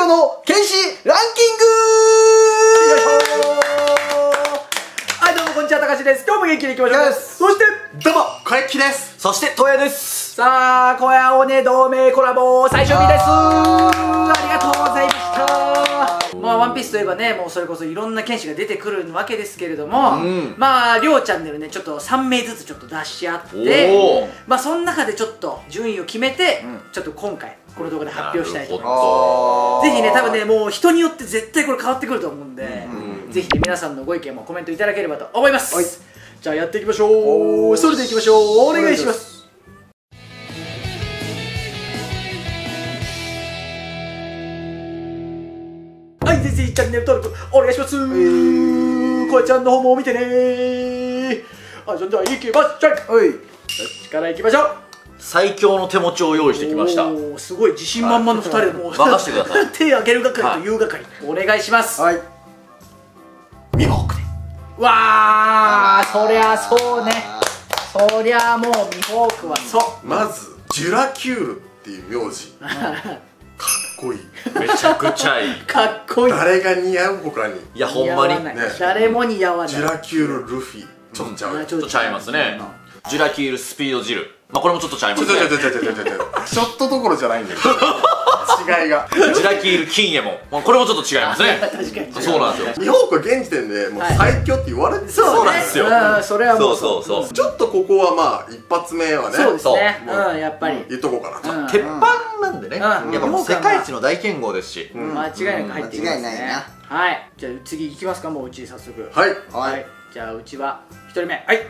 強の剣士ランキング。よいしょー。はい、どうもこんにちは、たかしです。今日も元気にいきましょう。そしてどうも小雪です。 そしてとやです。さあ、小屋尾根同盟コラボ最終日です。ありがとうございました。まあ、ワンピースといえばね、もうそれこそいろんな剣士が出てくるわけですけれども、まあ両チャンネルねちょっと3名ずつちょっと出し合って、まあその中でちょっと順位を決めて、ちょっと今回この動画で発表したいと思います。ぜひね、多分ね、もう人によって絶対これ変わってくると思うんで、ぜひね、皆さんのご意見もコメントいただければと思います。じゃあやっていきましょう。それでいきましょう。お願いします。はい、ぜひチャンネル登録お願いします。こやちゃんの方も見てねー。あ、じゃあ行きましょう。どっちから行きましょう。 最強の手持ちを用意してきました。 おー、すごい自信満々の2人でもう任せてください。 手挙げる係と言う係、お願いします。はい、 ミホークで。 わー、そりゃそうね。そりゃもうミホークはそう。 まずジュラキュールっていう名字かっこいい。 めちゃくちゃいい。 かっこいい。 誰が似合う他に。 いや、ほんまにね、誰も似合わない。 ジュラキュールルフィちょっとちゃう。 ちょっとちゃいますね。ジュラキールスピードジル、まあこれもちょっとちゃいますね。 ちょっとどころじゃないんだよ。違いが。 ジュラキール金右衛門、まあこれもちょっと違いますね。 確かにそうなんですよ。 日本は現時点でもう最強って言われてる。 そうなんですよ。 それはもうそう。 ちょっとここはまあ一発目はね、 そうですね。やっぱり言っとこうかなと。 鉄板なんでね、やっぱもう世界一の大剣豪ですし、 間違いなく入ってきますね。はい、じゃあ次いきますか。もううち早速。 はいはい、じゃあうちは1人目。はい、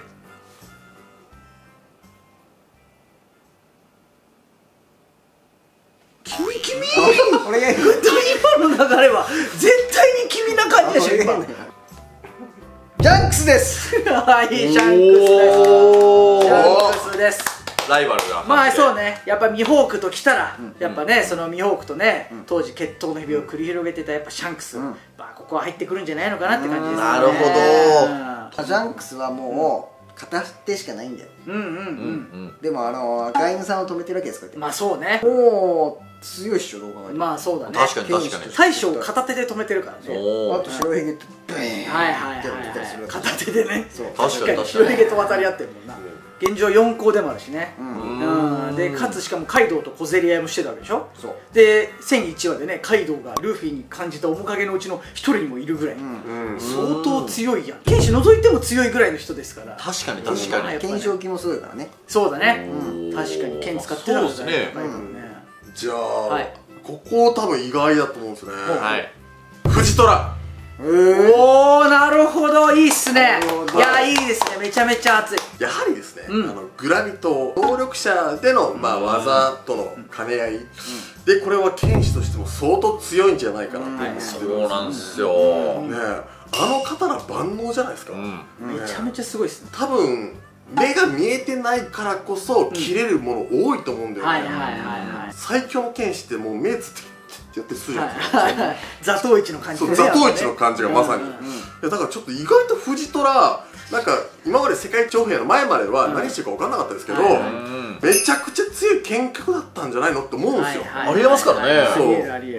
君俺が今の流れは絶対に君な感じでしょ。今ジャンクスです。 はい、シャンクスです。シャンクスです。 ライバルが。 まあそうね、やっぱミホークときたらやっぱね、そのミホークとね当時決闘の日々を繰り広げてたやっぱシャンクス、まあここは入ってくるんじゃないのかなって感じですね。 なるほど。ジャンクスはもう片手しかないんだよ。でも赤犬さんを止めてるわけですから。 まあそうね、 もう強いっしょ、どう考えても。 まあそうだね。 確かに確かに。 大将を片手で止めてるからね。 あと白ひげとブーンってやってたりする。 片手でね。 確かに白ひげと渡り合ってるもんな。現状4校でもあるしね。でかつしかもカイドウと小競り合いもしてたわけでしょ。で1001話でね、カイドウがルフィに感じた面影のうちの1人にもいるぐらい相当強いやん。剣士除いても強いぐらいの人ですから。 確かに確かに。 懸賞金もすごいからね。 そうだね、確かに剣使ってたんですね。 じゃあここ多分意外だと思うんですね。藤虎。 おお、なるほど、いいっすね。いや、いいですね。めちゃめちゃ熱い。 やはりですね、グラビト能力者での技との兼ね合いで、これは剣士としても相当強いんじゃないかなと思ってるんですよ。 そうなんですよね。刀万能じゃないですか。 めちゃめちゃすごいっすね。 多分目が見えてないからこそ切れるもの多いと思うんだよね。最強の剣士ってもう目つってやってするじゃないですか。 座頭市の感じ。 座頭市の感じがまさに。だからちょっと意外と藤虎、なんか今まで世界長編の前までは何してるか分かんなかったですけど、めちゃくちゃ強い剣客だったんじゃないのって思うんですよ。 ありえますからね。 そう。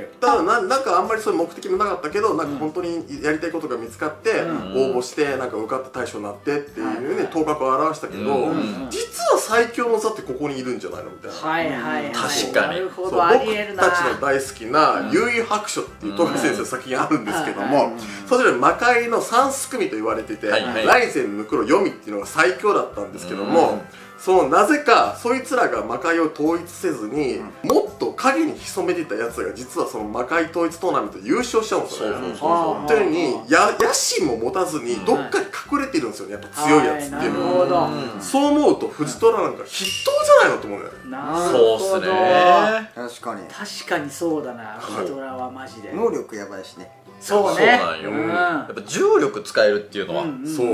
ただなんかあんまりそういう目的もなかったけど、なんか本当にやりたいことが見つかって応募してなんか受かって大将になってっていうね、頭角を現したけど、実は最強の座ってここにいるんじゃないのみたいな。 確かに。 僕たちの大好きな幽遊白書っていう富樫先生の作品あるんですけども、そちら魔界の三すくみと言われてて、来世ぬくろ読みっていうのが最強だったんですけども、そのなぜかそいつらが魔界を統一せずにもっと影に潜めていたやつが実はその魔界統一トーナメントで優勝しちゃうんですよね。というように野心も持たずにどっかに隠れているんですよね、やっぱ強いやつっていうのは。そう思うと藤虎なんか筆頭じゃないのと思うんだよね。 そうっすね。 確かに。 確かにそうだな、藤虎はマジで。 能力やばいしね。 そうね。 やっぱ重力使えるっていうのは、 そう。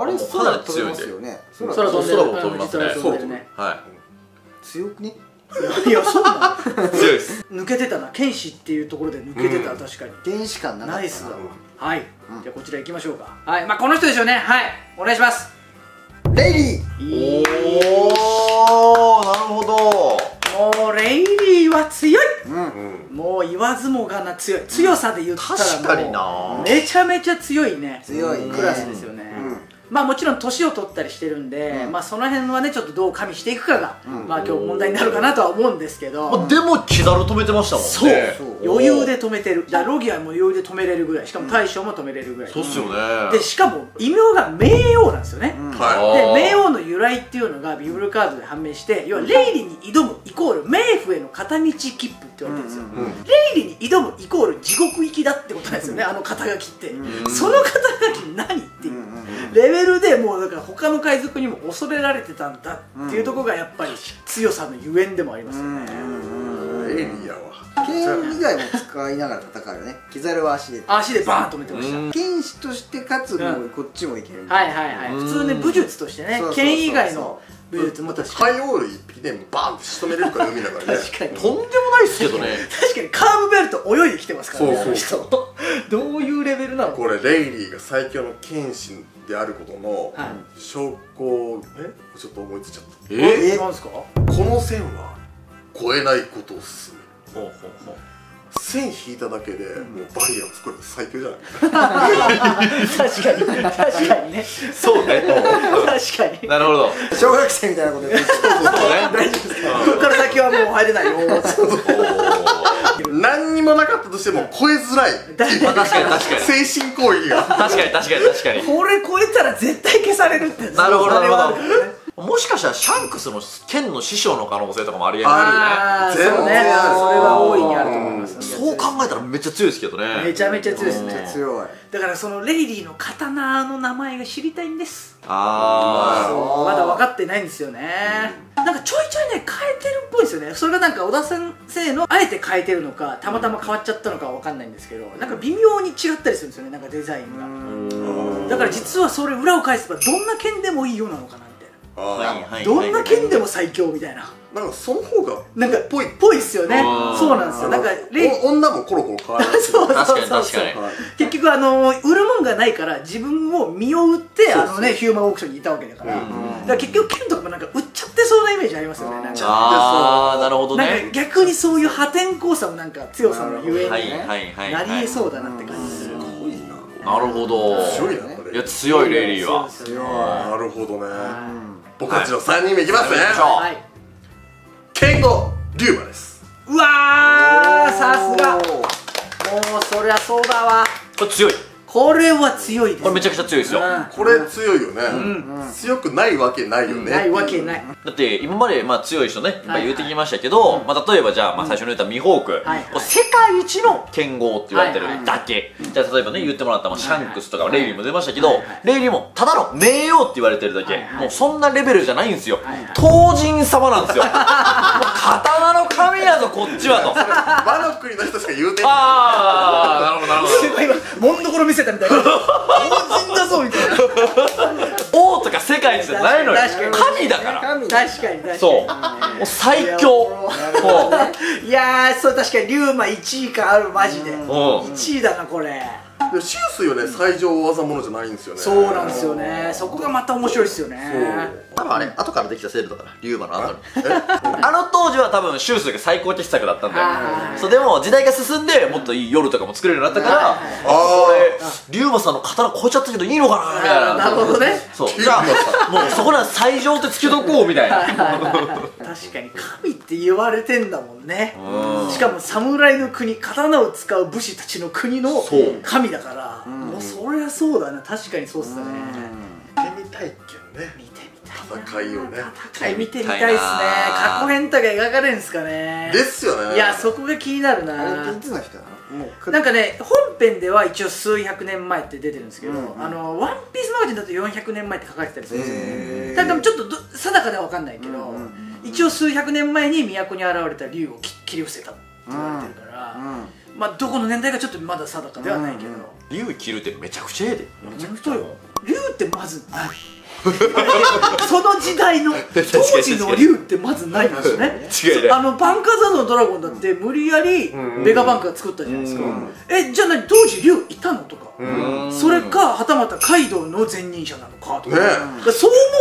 あれかなり強いんで。 空も飛びますね。 はい。 強くね。 いや、そうなの。強いです。 抜けてたな、剣士っていうところで抜けてた、確かに。 剣士感なかったな。 ナイスだわ。はい。じゃあこちら行きましょうか。はい、まあこの人でしょうね。はい、お願いします。 レイリー。 おお、なるほど。 もうレイリーは強い。 もう言わずもがな強さで言ったら確かになめちゃめちゃ強いね強いねクラスですよね。まあもちろん年を取ったりしてるんで、まあその辺はねちょっとどう加味していくかが、まあ今日問題になるかなとは思うんですけど、 でもキザル止めてましたもんね。 そう余裕で止めてる。だからロギアも余裕で止めれるぐらい、しかも大将も止めれるぐらい、 そうっすよね。 でしかも異名が冥王なんですよね。 はで冥王の由来っていうのがビブルカードで判明して、要はレイリに挑むイコール冥府への片道切符って言われてるんですよ。レイリに挑むイコール地獄行きだってことなんですよね、あの肩書きって。その肩書き何っていうレベルでもうだから他の海賊にも恐れられてたんだっていうところがやっぱり強さのゆえんでもありますよね。 い。エリアは剣以外も使いながら戦うよね。キザルは足でバーンと止めてました。 剣士としてかつもうこっちもいける。 はいはいはい。普通ね武術としてね、剣以外の武術も確かにハイオール一匹でバーンって仕留めれるから海だからね。 確かにとんでもないっすけどね。 確かにカーブベルト泳いできてますからね、あの人そうどういうレベルなの？ これレイリーが最強の剣士であることの証拠ちょっと思いついちゃった。 なんですか？ この線は越えないことを進める。線引いただけでもうバリアを作るの最強じゃない確かに確かにね。 そうね。 確かに。 なるほど。 小学生みたいなこと言ってそうね。 大丈夫ですか？ここから先はもう入れないよ。 何にもなかったとしても超えづらい確かに確かに。 精神攻撃が確かに確かに確かに。 これ超えたら絶対消されるって。 なるほどなるほどあれはあるからね。 もしかしたらシャンクスの剣の師匠の可能性とかもありえるあーそうね。それは大いにあると思います。 そう考えたらめっちゃ強いですけどね。 めちゃめちゃ強いですね。 強い。 だからそのレイリーの刀の名前が知りたいんです。 あそうまだ分かってないんですよね。なんかちょいちょいね変えてるっぽいですよね。それがなんか小田先生のあえて変えてるのかたまたま変わっちゃったのかは分かんないんですけど、なんか微妙に違ったりするんですよね、なんかデザインが。だから実はそれ裏を返せばどんな剣でもいいよなのかなみたいな。 はいはい。 どんな剣でも最強みたいな。 なんかその方がなんかぽいぽいっすよね。そうなんですよ。なんか女もコロコロ変わらない。 そう確かにそう確かに。 結局売るもんがないから自分を身を売ってヒューマンオークションにいたわけだから、だから結局剣とかもなんか売っちゃってそうなイメージありますよね。なんかああなるほどなんかね。 逆にそういう破天荒さもなんか強さのゆえにはいはいはい。 なりえそうだなって感じする。 なるほど。 強いなこれ。 いや強いレイリーは。 なるほどね。僕たちの3人目いきますね。 はい。 ケンゴリュウマです。 うわーさすが。もうそりゃそうだわ。 これ強い。 これは強いです。 これめちゃくちゃ強いですよ。 これ強いよね。強くないわけないよね。 ないわけない。 だって今まで強い人ねいっぱい言ってきましたけど、例えばじゃあ最初に言ったミホーク、世界一の剣豪って言われてるだけ。じゃあ例えばね言ってもらったシャンクスとかレイリーも出ましたけど、レイリーもただの冥王って言われてるだけ。もうそんなレベルじゃないんですよ。東神様なんですよ。刀の神やぞこっちはと。 和の国の人しか言うてん。 ああなるほどなるほど。 もんどころ見せたみたいな。王人だぞみたいな。 王とか世界一じゃないのよ。 確かに神だから。 確かに確かに。 そう。もう最強。 いやーそう確かにリュウマ1位かあるマジで。 ん 1位だなこれ。 シュースよね最上技物じゃないんですよね。 そうなんですよね。そこがまた面白いですよね。 多分あれ後からできた制度だからリュウマの後に。あの当時は多分シュースが最高傑作だったんだよ。そうでも時代が進んでもっといい夜とかも作れるようになったからこれリュウマさんの刀超えちゃったけどいいのかなみたいな。 なるほどね。 そうじゃあもうそこら最上ってつけとこうみたいな。 確かに神って言われてんだもんね。しかも侍の国刀を使う武士たちの国の神だからもうそりゃそうだな。確かにそうっすね。 見てみたいけどね。 見てみたい。 戦いをね。 戦い見てみたいっすね。過去編とか描かれるんすかね。 ですよね。 いやそこが気になるな。 あれいつの人なの？もうなんかね本編では一応数百年前って出てるんですけど、ワンピースマガジンだと400年前って書かれてたりするんですよ。ただちょっと定かでは分かんないけど、一応数百年前に都に現れた竜を切り伏せたって言われてるから、まあどこの年代かちょっとまだ定かではないけど、 竜切るってめちゃくちゃええで。 めちゃくちゃよ。竜ってまずない。その時代の当時の竜ってまずないんですよね。 違うね。 バンカーザードのドラゴンだって無理やりベガバンクが作ったじゃないですか。じゃあ何当時竜いたのとか、それかはたまたカイドウの前任者なのかとか、そう思うと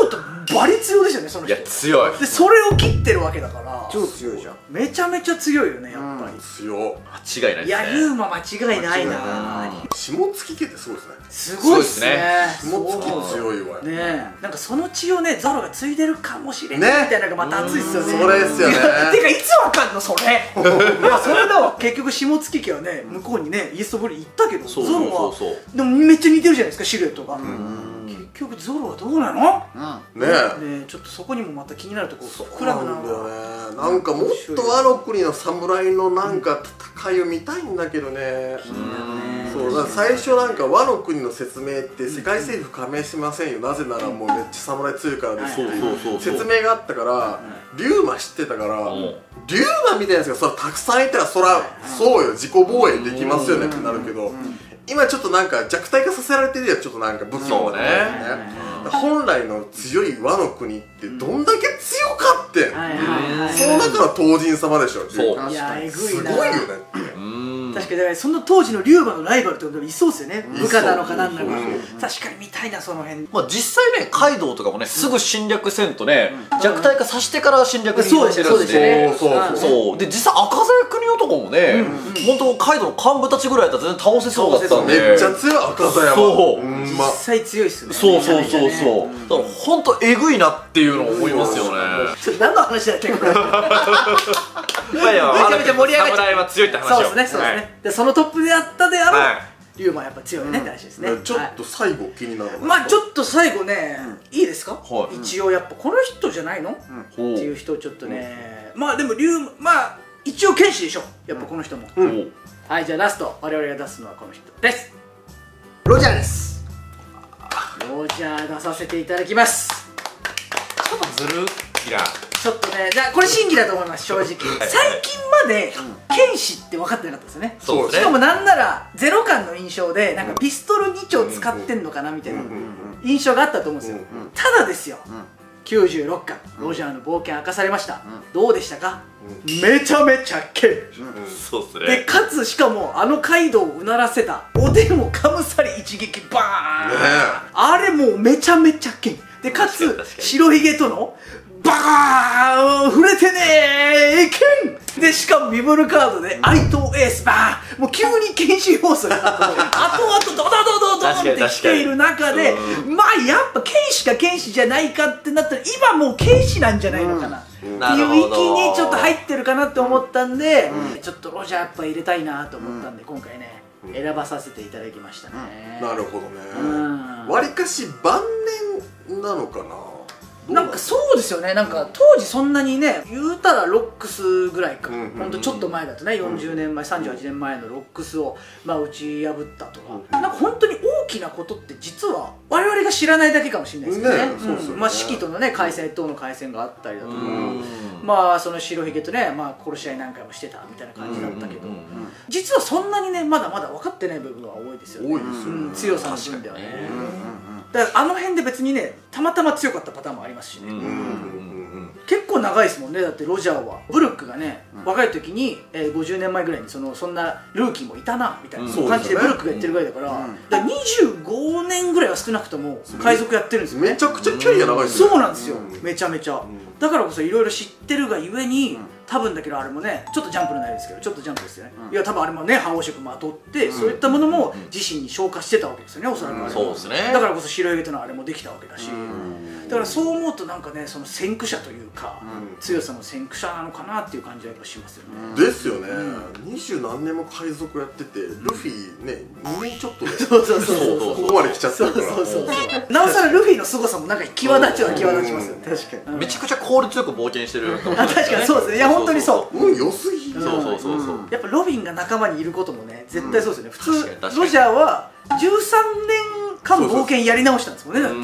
バリ強いですよねその人。 いや強いでそれを切ってるわけだから超強いじゃん。 めちゃめちゃ強いよねやっぱり。 強。 間違いないですね。 いやユーマ間違いないな。 下月家ってすごいですね。 すごいっすね。 下月強いわ。 ねえ、なんかその血をねゾロが継いでるかもしれないみたいなのがまた熱いっすよね。 それですよね。 てかいつわかんのそれ。いやそれだわ。結局下月家はね向こうにねイーストブリー行ったけどゾロはでもめっちゃ似てるじゃないですかシルエットが。結局ゾロはどうなの？ ねえちょっとそこにもまた気になるとこ膨らむな。 なんかもっと和の国の侍のなんか戦いを見たいんだけどね。そうだ最初なんか和の国の説明って世界政府加盟しませんよ、なぜならもうめっちゃ侍強いからですっていう説明があったから龍馬知ってたから龍馬みたいなやつがそらたくさんいたらそらそうよ自己防衛できますよねってなるけど今ちょっとなんか弱体化させられてるやつちょっとなんか武器もね本来の強い和の国ってどんだけ強かってその中の東神様でしょ。 いやえぐいな。 すごいよね。 確かにだからその当時の龍馬のライバルってこともいそうですよね。部下なのかなんなのか。確かに見たいなその辺。 まあ実際ねカイドウとかもねすぐ侵略せんとね弱体化させてから侵略にしてるんで、そうで実際赤鞘国男もね本当カイドウの幹部たちぐらいだったら全然倒せそうだったんでめっちゃ強い赤鞘は。 そう実際強いっすね。 そうそうそうそう。だから本当えぐいなっていうのを思いますよね。 ちょっと何の話だっけこれ。 いやいやめちゃめちゃ盛り上がっちゃう。 侍は強いって話を。 そうですねそうですね。でそのトップであったであろう龍馬やっぱ強いねって話ですね。 ちょっと最後気になる。 まあちょっと最後ねいいですか。 はい一応やっぱこの人じゃないのっていう人をちょっとねまあでもまあ一応剣士でしょやっぱこの人も。はいじゃあラスト我々が出すのはこの人です。 ロジャーです。 ロジャー出させていただきます。 ちょっとずるいな。 ちょっとねじゃあこれ真偽だと思います正直。最近まで剣士って分かってなかったですよね。 そうですね。 しかもなんならゼロ感の印象でなんかピストル2丁使ってんのかなみたいな印象があったと思うんですよ。ただですよ96巻ロジャーの冒険明かされました。どうでしたか。めちゃめちゃ剣そうっすね。 でかつしかもあのカイドウをうならせたおでんをかむさり一撃バーンあれもうめちゃめちゃ剣でかつ白ひげとのバーン触れてねー剣でしかもビブルカードで愛とエースバーンもう急に剣士要素が後々ドドドドドンってきている中でまあやっぱ剣士か剣士じゃないかってなったら今もう剣士なんじゃないのかなっていう域にちょっと入ってるかなって思ったんでちょっとロジャーやっぱ入れたいなと思ったんで今回ね選ばさせていただきましたね。 なるほどね。わりかし晩年なのかな。 なんかそうですよね。なんか当時そんなにね言うたらロックスぐらいかほんとちょっと前だとね40年前38年前のロックスをまあ打ち破ったとかなんか本当に大きなことって実は我々が知らないだけかもしれないですよね。まあ四季とのね海戦等の海戦があったりだとかまあその白ひげとねまあ殺し合い何回もしてたみたいな感じだったけど実はそんなにねまだまだ分かってない部分は多いですよね。強さの分ではね。だからあの辺で別にねたまたま強かったパターンもありますしね。結構長いですもんね。だってロジャーはブルックがね若い時に50年前ぐらいにそんなルーキーもいたなみたいな感じでブルックがやってるぐらいだから25年ぐらいは少なくとも海賊やってるんですよね。 めちゃくちゃキャリア長いですよ。 そうなんですよめちゃめちゃ。だからこそいろいろ知ってるがゆえに多分だけどあれもねちょっとジャンプのないですけどちょっとジャンプですよね。いや多分あれもね覇王色まとってそういったものも自身に消化してたわけですよねおそらくあれ。 そうですね。 だからこそ白ひげとのあれもできたわけだしだからそう思うとなんかねその先駆者というか強さの先駆者なのかなっていう感じはやっぱしますよね。 ですよね。20何年も海賊やっててルフィね2年ちょっとでそうそうそうここまで来ちゃってるからなおさらルフィの凄さもなんか際立ちは際立ちますよね。確かにめちゃくちゃ効率よく冒険してる。 確かにそうですね。いや本当にそうもう良すぎ。 そうやっぱロビンが仲間にいることもね絶対そうですよね。普通ロジャーは13年間冒険やり直したんですもんね。だって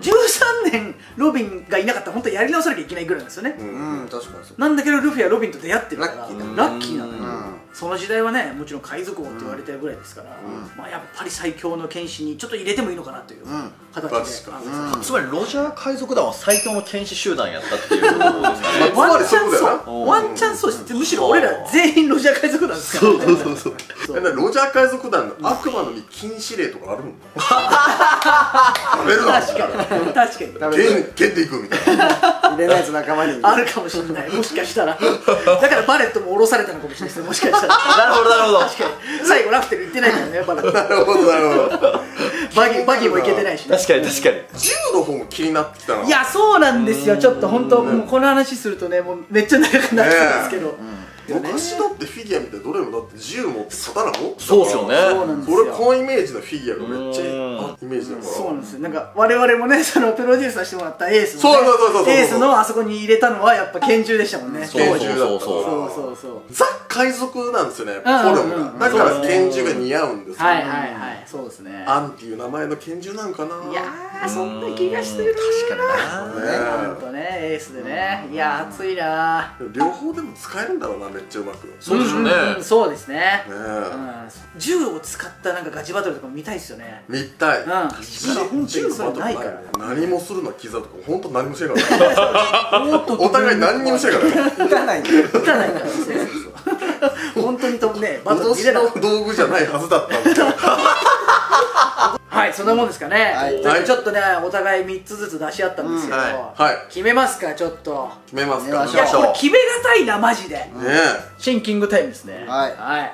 13年ロビンがいなかったら本当はやり直さなきゃいけないぐらいなんですよね。 確かにそう。 なんだけどルフィはロビンと出会ってるからラッキーなんだよ。その時代はねもちろん海賊王って言われてるぐらいですからまあやっぱり最強の剣士にちょっと入れてもいいのかなという形で。 つまりロジャー海賊団は最強の剣士集団やったっていうことですかね。 ワンチャンそうワンチャンそうむしろ俺ら全員ロジャー海賊団ですからね。 そうロジャー海賊団の悪魔の実禁止令とかあるの？食べるな。 確かに剣でいくみたいな。 入れないやつ仲間にあるかもしれない。もしかしたらだからバレットも降ろされたのかもしれないですね。もしかしたら。 なるほどなるほど。 確かに最後ラフテル行ってないからねバレット。 なるほどなるほど。 バギーも行けてないしね。 確かに銃の方も気になってきたな。 いやそうなんですよ。ちょっと本当もうこの話するとねもうめっちゃ長くなっちゃうんですけど、 昔だってフィギュア見てどれもだって銃持って刀持ってたから。 そうですよね。 そうなんですよ。 俺このイメージのフィギュアがめっちゃイメージだから。 そうなんですよ。なんか我々もねそのプロデューサーしてもらったエースのそうエースのあそこに入れたのはやっぱ拳銃でしたもんね。 そうザ海賊なんですよねフォルムが。だから拳銃が似合うんですよ。 はいそうですね。 アンっていう名前の拳銃なんかな。 いやーそんな気がしてる。 確かにな。 ほんとねエースでね。いや熱いな。 両方でも使えるんだろうなめっちゃうまく。 そうですよね。 そうですね。銃を使ったなんかガチバトルとか見たいですよね。 見たい。 銃それないから。 何もするのキザとか本当何もしてないからお互い何にもしてないから撃たないから本当にねバトル見れない道具じゃないはずだったんですよ。 はいそんなもんですかね。ちょっとねお互い3つずつ出し合ったんですけど決めますか。ちょっと決めますか。 いやこれ決めがたいなマジで。シンキングタイムですね。 はい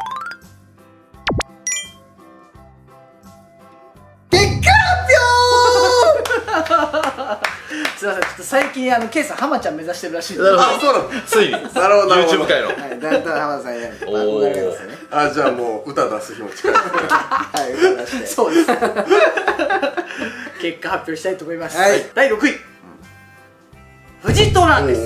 すいませんちょっと最近ケイさん浜ちゃん目指してるらしいんで。 あそうなの。 ついに YouTube 界のだったら浜田さんやる憧れですよね。 じゃあもう歌出す日も近いですね。 はい歌出してそうです結果発表したいと思います。第6位藤虎です。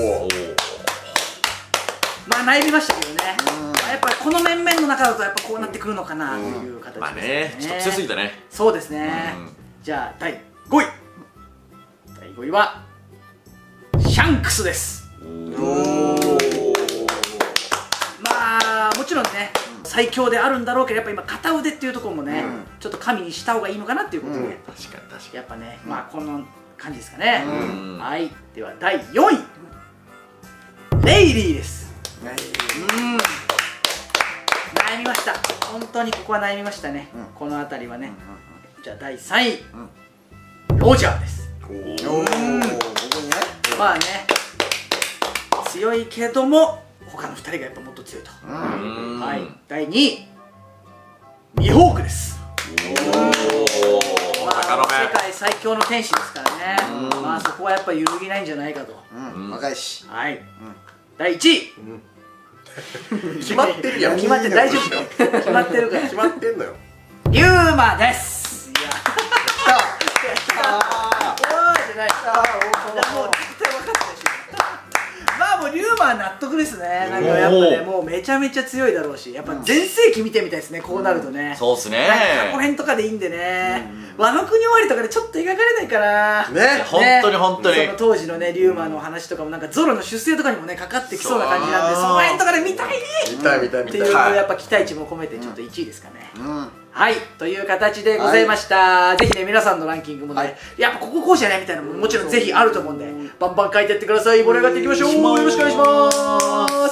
まあ悩みましたけどね。やっぱりこの面々の中だとやっぱこうなってくるのかなという形ですね。 まあねちょっと強すぎたね。 そうですね。じゃあ第5位第5位はシャンクスです。まあもちろんね最強であるんだろうけどやっぱ今片腕っていうところもねちょっと神にした方がいいのかなっていうことでやっぱねまあこの感じですかね。はいでは第4位レイリーです。悩みました。本当にここは悩みましたね。この辺りはね。じゃあ第3位ロジャーです。まあね強いけども他の2人がやっぱもっと強いと。はい第2位ミホークです。世界最強の天使ですからね。まあそこはやっぱ揺るぎないんじゃないかと。 若いし。 はい第1位決まってるやん。 決まって大丈夫決まってるから決まってんのよ。 リューマです。いやおーじゃない。もう絶対分かったでしょ。まあもうリューマ納得ですね。なんかやっぱねもうめちゃめちゃ強いだろうしやっぱ全盛期見てみたいですね。こうなるとね。 そうっすね。 過去編とかでいいんでね。ワノ国終わりとかでちょっと描かれないかな。 ね本当に本当に。 その当時のねリューマの話とかもなんかゾロの出世とかにもねかかってきそうな感じなんでその辺とかで見たいね。 見たいっていうやっぱ期待値も込めてちょっと1位ですかね。はいという形でございました。ぜひね皆さんのランキングもねやっぱこここうじゃないみたいなのももちろんぜひあると思うんでバンバン書いてってください。盛り上がっていきましょう。よろしくお願いします。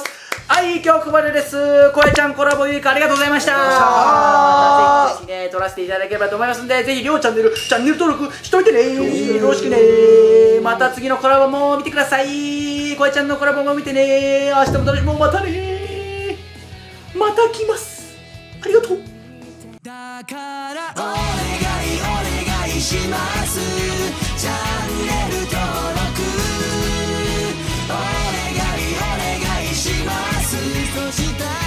はい今日ここまでです。こえちゃんコラボウィークありがとうございました。またぜひね撮らせていただければと思いますんでぜひ両チャンネル登録しといてね。よろしくね。また次のコラボも見てください。こえちゃんのコラボも見てね。明日も楽しもう。またねまた来ます。ありがとう。だからお願いします。チャンネル登録お願いします。そしたら